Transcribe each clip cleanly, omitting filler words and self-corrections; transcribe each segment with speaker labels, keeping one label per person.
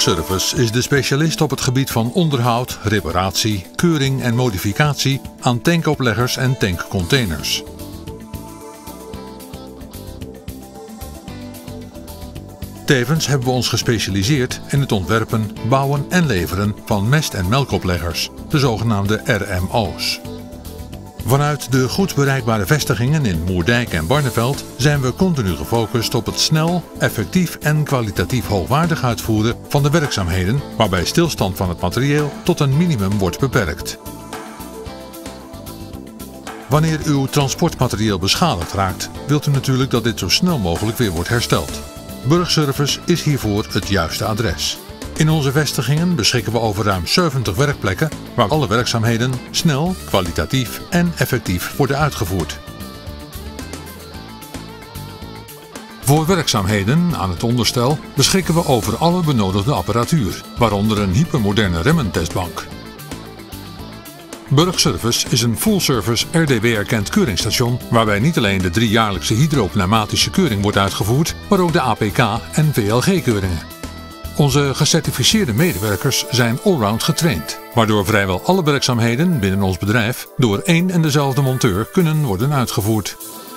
Speaker 1: Burgservice is de specialist op het gebied van onderhoud, reparatie, keuring en modificatie aan tankopleggers en tankcontainers. Tevens hebben we ons gespecialiseerd in het ontwerpen, bouwen en leveren van mest- en melkopleggers, de zogenaamde RMO's. Vanuit de goed bereikbare vestigingen in Moerdijk en Barneveld zijn we continu gefocust op het snel, effectief en kwalitatief hoogwaardig uitvoeren van de werkzaamheden, waarbij stilstand van het materieel tot een minimum wordt beperkt. Wanneer uw transportmaterieel beschadigd raakt, wilt u natuurlijk dat dit zo snel mogelijk weer wordt hersteld. Burgservice is hiervoor het juiste adres. In onze vestigingen beschikken we over ruim 70 werkplekken waar alle werkzaamheden snel, kwalitatief en effectief worden uitgevoerd. Voor werkzaamheden aan het onderstel beschikken we over alle benodigde apparatuur, waaronder een hypermoderne remmentestbank. Burgservice is een full-service RDW-erkend keuringsstation waarbij niet alleen de 3-jaarlijkse hydropneumatische keuring wordt uitgevoerd, maar ook de APK en VLG-keuringen. Onze gecertificeerde medewerkers zijn allround getraind, waardoor vrijwel alle werkzaamheden binnen ons bedrijf door één en dezelfde monteur kunnen worden uitgevoerd.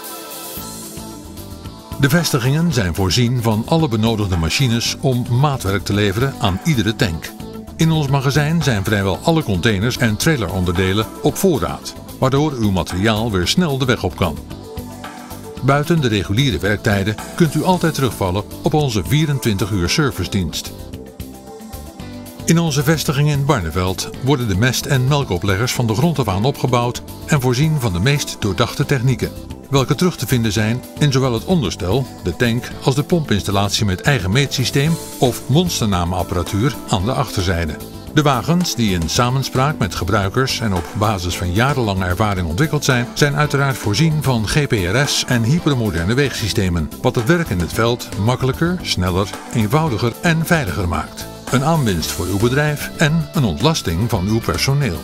Speaker 1: De vestigingen zijn voorzien van alle benodigde machines om maatwerk te leveren aan iedere tank. In ons magazijn zijn vrijwel alle containers en traileronderdelen op voorraad, waardoor uw materiaal weer snel de weg op kan. Buiten de reguliere werktijden kunt u altijd terugvallen op onze 24-uur servicedienst. In onze vestiging in Barneveld worden de mest- en melkopleggers van de grond af aan opgebouwd en voorzien van de meest doordachte technieken, welke terug te vinden zijn in zowel het onderstel, de tank, als de pompinstallatie met eigen meetsysteem of monsternamenapparatuur aan de achterzijde. De wagens, die in samenspraak met gebruikers en op basis van jarenlange ervaring ontwikkeld zijn, zijn uiteraard voorzien van GPRS en hypermoderne weegsystemen, wat het werk in het veld makkelijker, sneller, eenvoudiger en veiliger maakt. Een aanwinst voor uw bedrijf en een ontlasting van uw personeel.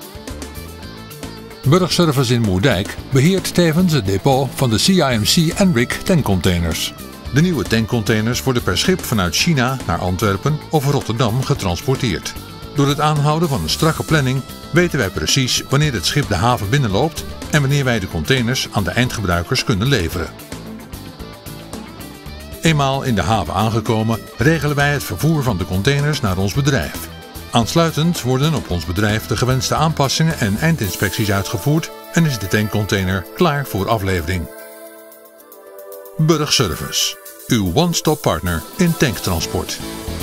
Speaker 1: Burgservice in Moerdijk beheert tevens het depot van de CIMC Enric tankcontainers. De nieuwe tankcontainers worden per schip vanuit China naar Antwerpen of Rotterdam getransporteerd. Door het aanhouden van een strakke planning weten wij precies wanneer het schip de haven binnenloopt en wanneer wij de containers aan de eindgebruikers kunnen leveren. Eenmaal in de haven aangekomen regelen wij het vervoer van de containers naar ons bedrijf. Aansluitend worden op ons bedrijf de gewenste aanpassingen en eindinspecties uitgevoerd en is de tankcontainer klaar voor aflevering. Burgservice, uw one-stop partner in tanktransport.